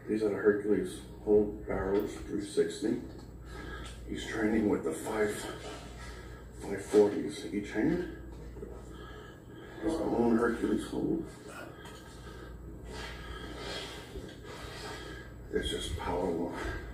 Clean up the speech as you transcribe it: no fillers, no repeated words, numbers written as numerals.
These are the Hercules hold barrels, 360. He's training with the 540s each hand. His own Hercules hold. It's just power